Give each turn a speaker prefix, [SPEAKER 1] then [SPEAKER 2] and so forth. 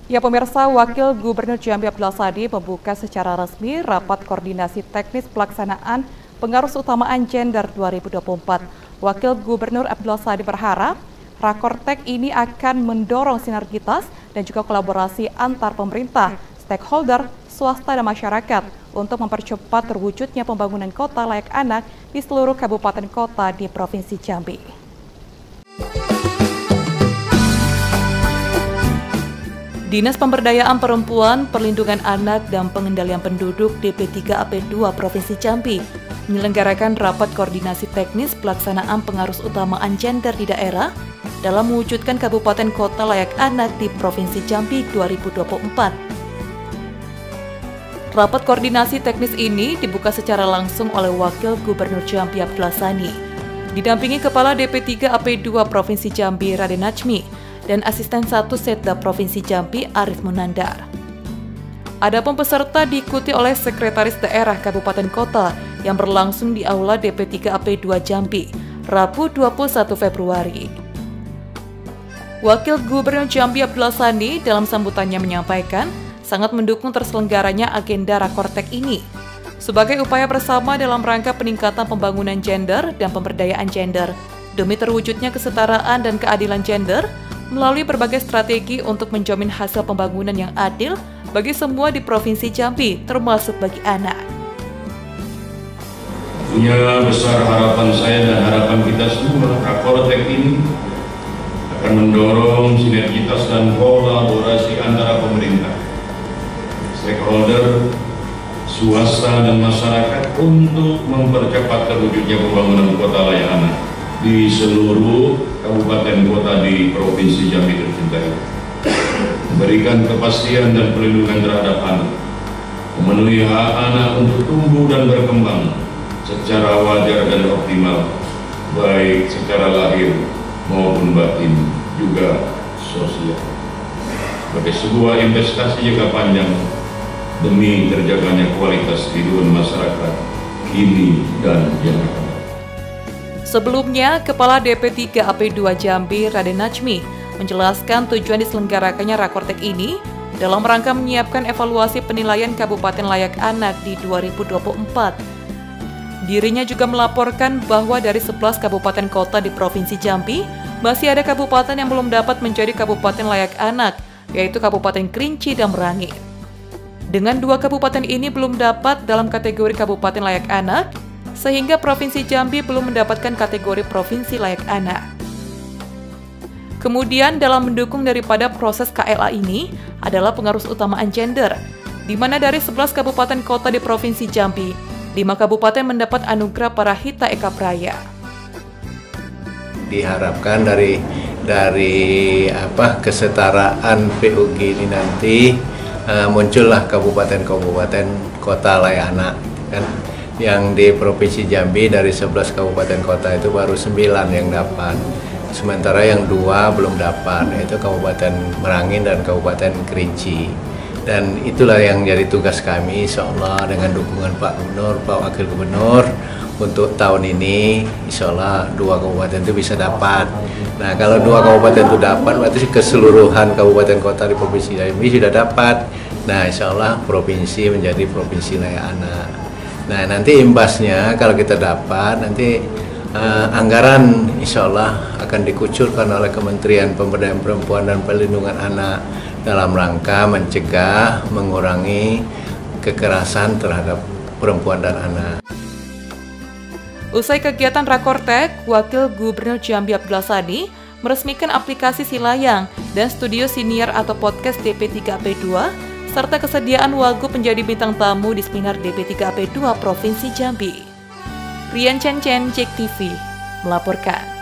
[SPEAKER 1] Ya pemirsa, Wakil Gubernur Jambi Abdullah Sadi membuka secara resmi rapat koordinasi teknis pelaksanaan Pengarus Utamaan Gender 2024. Wakil Gubernur Abdullah Sadi berharap Rakortek ini akan mendorong sinergitas dan juga kolaborasi antar pemerintah, stakeholder, swasta dan masyarakat untuk mempercepat terwujudnya pembangunan kota layak anak di seluruh kabupaten kota di Provinsi Jambi. Dinas Pemberdayaan Perempuan, Perlindungan Anak, dan Pengendalian Penduduk DP3AP2 Provinsi Jambi menyelenggarakan rapat koordinasi teknis pelaksanaan pengarus utamaan gender di daerah dalam mewujudkan Kabupaten Kota Layak Anak di Provinsi Jambi 2024. Rapat koordinasi teknis ini dibuka secara langsung oleh Wakil Gubernur Jambi Abdullah Sadi, didampingi Kepala DP3AP2 Provinsi Jambi Raden Najmi, dan Asisten 1 Setda Provinsi Jambi Arif Munandar. Adapun peserta diikuti oleh Sekretaris Daerah Kabupaten Kota yang berlangsung di Aula DP3AP2 Jambi, Rabu 21 Februari. Wakil Gubernur Jambi Abdullah Sadi dalam sambutannya menyampaikan sangat mendukung terselenggaranya agenda Rakortek ini sebagai upaya bersama dalam rangka peningkatan pembangunan gender dan pemberdayaan gender demi terwujudnya kesetaraan dan keadilan gender melalui berbagai strategi untuk menjamin hasil pembangunan yang adil bagi semua di Provinsi Jambi, termasuk bagi anak.
[SPEAKER 2] Punya besar harapan saya dan harapan kita semua, Rakortek ini akan mendorong sinergitas dan kolaborasi antara pemerintah, stakeholder, swasta, dan masyarakat untuk mempercepat terwujudnya pembangunan kota layak anak di seluruh kabupaten kota di Provinsi Jambi tercinta, memberikan kepastian dan perlindungan terhadap anak, memenuhi hak anak untuk tumbuh dan berkembang secara wajar dan optimal, baik secara lahir maupun batin, juga sosial, sebagai sebuah investasi jangka panjang demi terjaganya kualitas kehidupan masyarakat kini dan yang akan.
[SPEAKER 1] Sebelumnya, Kepala DP3AP2 Jambi Raden Najmi menjelaskan tujuan diselenggarakannya Rakortek ini dalam rangka menyiapkan evaluasi penilaian Kabupaten Layak Anak di 2024. Dirinya juga melaporkan bahwa dari 11 kabupaten kota di Provinsi Jambi, masih ada kabupaten yang belum dapat menjadi Kabupaten Layak Anak, yaitu Kabupaten Kerinci dan Merangin. Dengan 2 kabupaten ini belum dapat dalam kategori Kabupaten Layak Anak, sehingga Provinsi Jambi belum mendapatkan kategori Provinsi Layak Anak. Kemudian dalam mendukung daripada proses KLA ini adalah pengarus utamaan gender, di mana dari 11 kabupaten kota di Provinsi Jambi, 5 kabupaten mendapat anugerah Parahita Eka Praya.
[SPEAKER 3] Diharapkan dari kesetaraan PUG ini nanti muncullah kabupaten-kabupaten kota layak anak, kan? Yang di Provinsi Jambi dari 11 kabupaten kota itu baru 9 yang dapat, sementara yang 2 belum dapat, yaitu Kabupaten Merangin dan Kabupaten Kerinci. Dan itulah yang jadi tugas kami, insyaallah dengan dukungan Pak Gubernur, Pak Wakil Gubernur, untuk tahun ini insyaallah 2 kabupaten itu bisa dapat. Nah, kalau 2 kabupaten itu dapat, berarti keseluruhan kabupaten kota di Provinsi Jambi sudah dapat. Nah, insyaallah provinsi menjadi Provinsi Layak Anak. Nah, nanti imbasnya kalau kita dapat, nanti anggaran insyaallah akan dikucurkan oleh Kementerian Pemberdayaan Perempuan dan Perlindungan Anak dalam rangka mencegah, mengurangi kekerasan terhadap perempuan dan anak.
[SPEAKER 1] Usai kegiatan Rakortek, Wakil Gubernur Jambi Abdullah Sadi meresmikan aplikasi Silayang dan studio siniar atau podcast DP3AP2 serta kesediaan Wagub menjadi bintang tamu di seminar DP3AP2 Provinsi Jambi. Rian Chen, JEK TV melaporkan.